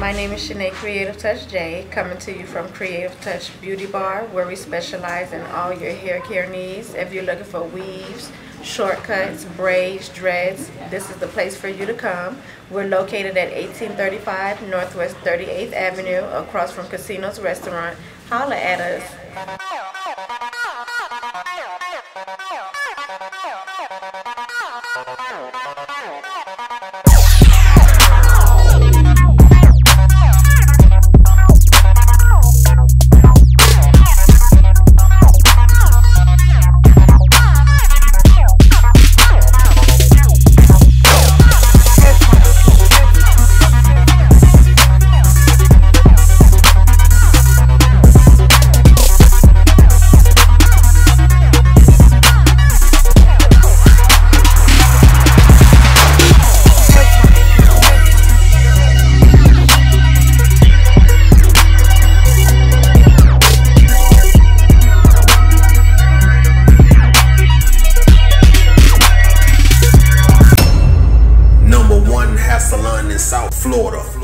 My name is Shanae Creativetouch J, coming to you from Creativetouch Beauty Bar, where we specialize in all your hair care needs. If you're looking for weaves, shortcuts, braids, dreads, this is the place for you to come. We're located at 1835 Northwest 38th Avenue, across from Casino's Restaurant. Holla at us. Salon in South Florida.